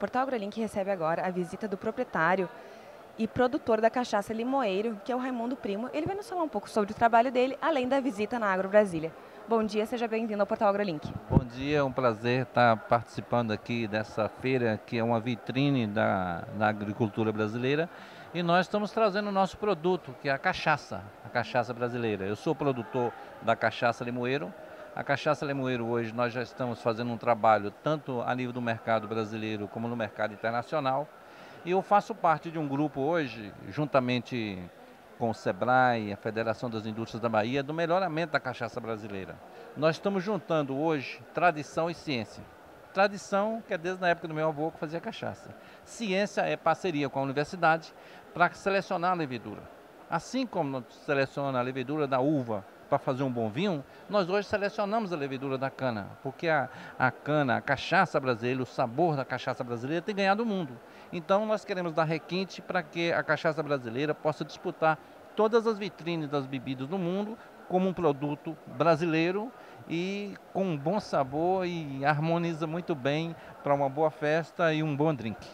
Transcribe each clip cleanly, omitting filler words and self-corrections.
Portal AgroLink recebe agora a visita do proprietário e produtor da cachaça Limoeiro, que é o Raimundo Primo. Ele vai nos falar um pouco sobre o trabalho dele, além da visita na Agro Brasília. Bom dia, seja bem-vindo ao Portal AgroLink. Bom dia, é um prazer estar participando aqui dessa feira, que é uma vitrine da agricultura brasileira. E nós estamos trazendo o nosso produto, que é a cachaça brasileira. Eu sou produtor da cachaça Limoeiro. A cachaça Limoeiro hoje nós já estamos fazendo um trabalho tanto a nível do mercado brasileiro como no mercado internacional. E eu faço parte de um grupo hoje, juntamente com o SEBRAE, a Federação das Indústrias da Bahia, do melhoramento da cachaça brasileira. Nós estamos juntando hoje tradição e ciência. Tradição, que é desde a época do meu avô que fazia cachaça. Ciência é parceria com a universidade para selecionar a levedura. Assim como seleciona a levedura da uva para fazer um bom vinho, nós hoje selecionamos a levedura da cana, porque a cana, a cachaça brasileira, o sabor da cachaça brasileira tem ganhado o mundo. Então nós queremos dar requinte para que a cachaça brasileira possa disputar todas as vitrines das bebidas do mundo como um produto brasileiro e com um bom sabor e harmoniza muito bem para uma boa festa e um bom drink.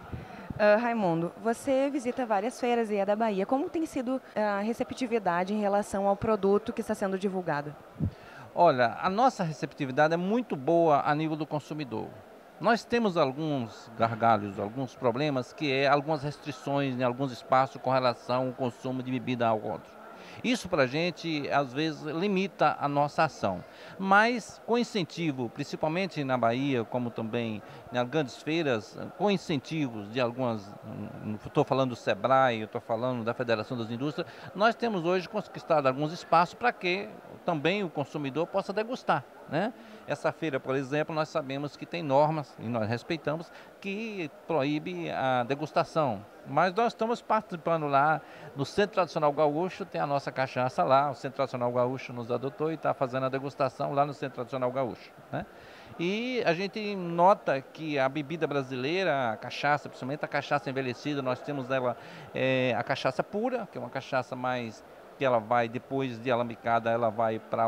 Raimundo, você visita várias feiras e é da Bahia. Como tem sido a receptividade em relação ao produto que está sendo divulgado? Olha, a nossa receptividade é muito boa a nível do consumidor. Nós temos alguns gargalos, alguns problemas, que é algumas restrições em alguns espaços com relação ao consumo de bebida alcoólica. Isso para a gente, às vezes, limita a nossa ação. Mas com incentivo, principalmente na Bahia, como também nas grandes feiras, com incentivos de algumas, estou falando do SEBRAE, estou falando da Federação das Indústrias, nós temos hoje conquistado alguns espaços para que também o consumidor possa degustar, né? Essa feira, por exemplo, nós sabemos que tem normas, e nós respeitamos, que proíbe a degustação. Mas nós estamos participando lá no Centro Tradicional Gaúcho, tem a nossa cachaça lá, o Centro Tradicional Gaúcho nos adotou e está fazendo a degustação lá no Centro Tradicional Gaúcho, né? E a gente nota que a bebida brasileira, a cachaça, principalmente a cachaça envelhecida, nós temos dela a cachaça pura, que é uma cachaça mais que ela vai, depois de alambicada, ela vai para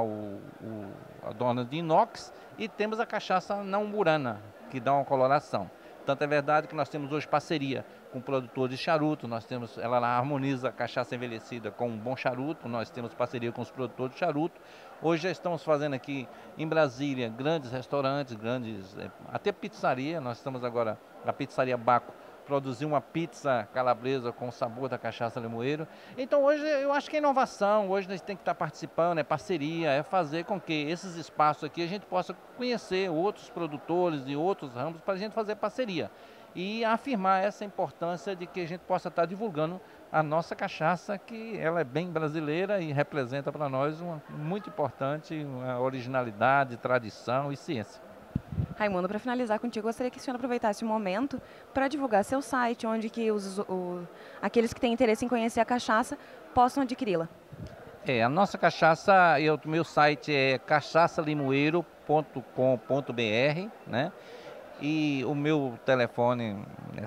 a dona de inox, e temos a cachaça não murana, que dá uma coloração. Tanto é verdade que nós temos hoje parceria com produtores de charuto, ela harmoniza a cachaça envelhecida com um bom charuto, nós temos parceria com os produtores de charuto. Hoje já estamos fazendo aqui em Brasília grandes restaurantes, até pizzaria, nós estamos agora na Pizzaria Baco, produzir uma pizza calabresa com o sabor da cachaça Limoeiro. Então hoje eu acho que é inovação, hoje a gente tem que estar participando, é parceria, é fazer com que esses espaços aqui a gente possa conhecer outros produtores e outros ramos para a gente fazer parceria. E afirmar essa importância de que a gente possa estar divulgando a nossa cachaça, que ela é bem brasileira e representa para nós uma muito importante uma originalidade, tradição e ciência. Raimundo, para finalizar contigo, gostaria que o senhor aproveitasse o momento para divulgar seu site, onde que aqueles que têm interesse em conhecer a cachaça possam adquiri-la. A nossa cachaça, meu site é cachaçalimoeiro.com.br, né? E o meu telefone é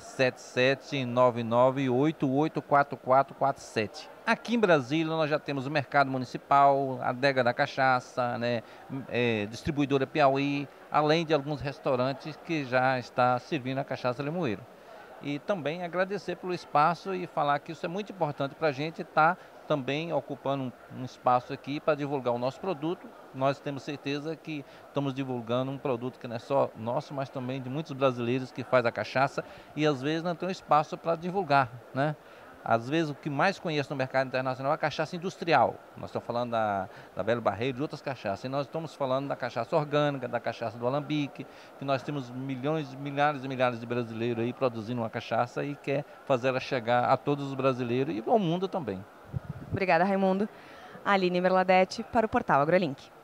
7799884447. Aqui em Brasília nós já temos o Mercado Municipal, a Adega da Cachaça, né, Distribuidora Piauí, além de alguns restaurantes que já está servindo a cachaça Limoeiro. E também agradecer pelo espaço e falar que isso é muito importante para a gente estar também ocupando um espaço aqui para divulgar o nosso produto. Nós temos certeza que estamos divulgando um produto que não é só nosso, mas também de muitos brasileiros que faz a cachaça e às vezes não tem um espaço para divulgar, né? Às vezes o que mais conheço no mercado internacional é a cachaça industrial. Nós estamos falando da Belo Barreiro, de outras cachaças. E nós estamos falando da cachaça orgânica, da cachaça do alambique, que nós temos milhões, milhares e milhares de brasileiros aí produzindo uma cachaça e quer fazer ela chegar a todos os brasileiros e ao mundo também. Obrigada, Raimundo. Aline Merladete, para o Portal AgroLink.